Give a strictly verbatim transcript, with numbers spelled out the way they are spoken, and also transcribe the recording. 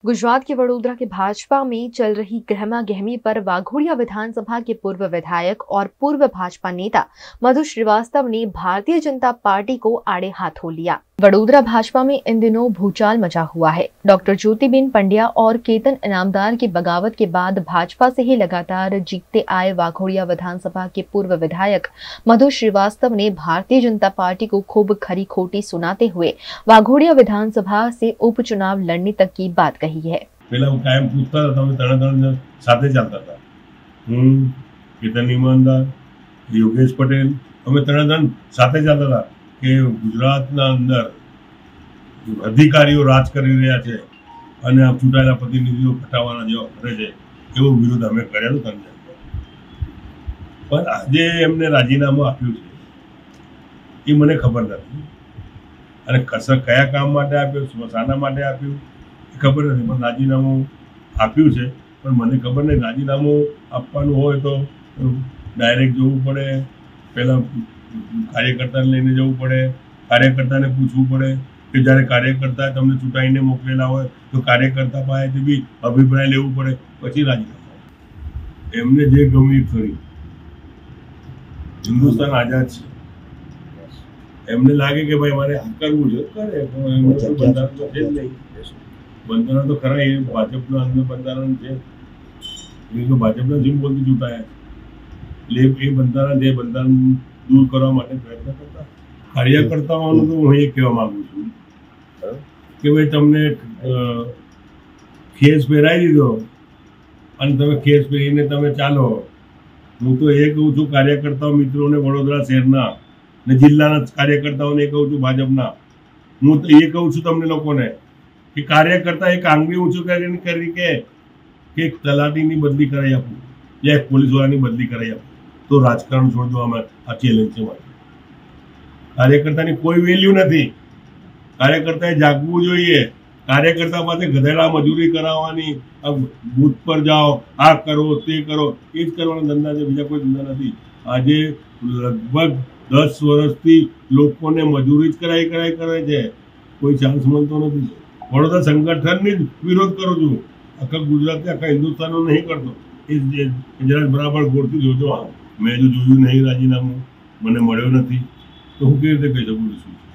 गुजरात के वडोदरा के भाजपा में चल रही गहमा गहमी पर वाघोडिया विधानसभा के पूर्व विधायक और पूर्व भाजपा नेता मधु श्रीवास्तव ने भारतीय जनता पार्टी को आड़े हाथों लिया। वडोदरा भाजपा में इन दिनों भूचाल मचा हुआ है। डॉक्टर ज्योतिबेन पंड्या और केतन इनामदार की बगावत के बाद भाजपा से ही लगातार जीतते आए वाघोडिया विधानसभा के पूर्व विधायक मधु श्रीवास्तव ने भारतीय जनता पार्टी को खूब खरी खोटी सुनाते हुए वाघोडिया विधानसभा से उपचुनाव लड़ने तक की बात कही है। पहला वो कायम पूछता था, तो त्रण त्रण साथे चलता था। हूँ केतन ईमानदार, योगेश पटेल, અમે ત્રણ ત્રણ સાથે ચાલતા હતા કે ગુજરાતના અંદર અધિકારીઓ રાજ કરી રહ્યા છે અને ચૂંટાયેલા પ્રતિનિધિઓ ખટાવાના જેવા કરે છે, એવો વિરોધ અમે કર્યો હતો તમને। પણ આજે એમને રાજીનામું આપ્યું છે એ મને ખબર નથી, અને કયા કામ માટે આપ્યું, શાના માટે આપ્યું એ ખબર નથી, પણ રાજીનામું આપ્યું છે। પણ મને ખબર નહીં, રાજીનામું આપવાનું હોય તો ડાયરેક્ટ જવું પડે, પહેલાં કાર્યકર્તાને લઈને જવું પડે, કાર્યકર્તાને પૂછવું પડે કે જ્યારે કાર્યકર્તાએ તમને ચૂંટાઈને મોકલેલા હોય તો કાર્યકર્તા પાસેથી બી અભિપ્રાય લેવું પડે, પછી રાજીનામું। એમને જે ગમ્યું કર્યું। હિન્દુસ્તાન આઝાદ છે, એમને લાગે કે ભાઈ મારે આ કરવું છે કરે, બંધારણ તો છે જ નહીં। બંધારણ તો ખરા, એ ભાજપના અંદર બંધારણ છે, એ તો ભાજપના સિમ્બોલથી ચૂંટાયા છે, એટલે એ બંધારણ જે બંધારણ દૂર કરવા માટે પ્રયત્ન કરતા કાર્યકર્તાઓનું તો હું એ કહેવા માંગુ છું કે ભાઈ તમને ખેસ પહેરાવી દીધો અને તમે ખેસ પહેરીને તમે ચાલો। હું તો એ કહું છું કાર્યકર્તાઓ મિત્રોને, વડોદરા શહેરના ને જિલ્લાના કાર્યકર્તાઓને એ કહું છું, ભાજપના, હું તો એ કહું છું તમને લોકોને કે કાર્યકર્તા એક આંગળી ઊંચું કરીને કરી કે એક તલાટીની બદલી કરાવી આપું યા એક પોલીસવાળાની બદલી કરાવી આપું તો રાજકારણ છોડ દો। અમે આ ચેલેન્જ છે મારી। કાર્યકર્તાની કોઈ વેલ્યુ નથી, કાર્યકર્તાએ જાગવું જોઈએ। કાર્યકર્તા પાસે ગધેડા મજૂરી કરાવવાની, બૂથ પર જાઓ, આ કરો તે કરો, એ જ કરવાના ધંધા છે, બીજા કોઈ ધંધા નથી। આજે લગભગ દસ વર્ષથી લોકોને મજૂરી જ કરાઈ કરાઈ કરે છે, કોઈ ચાન્સ મળતો નથી। વડોદરા સંગઠનની જ વિરોધ કરું છું, આખા ગુજરાતથી આખા હિન્દુસ્તાનનો નહીં કરતો। એ જરા બરાબર ગોળથી જોજો। મેં જો જોયું નહીં રાજીનામું, મને મળ્યો નથી, તો હું કેવી રીતે કહી શકું છું?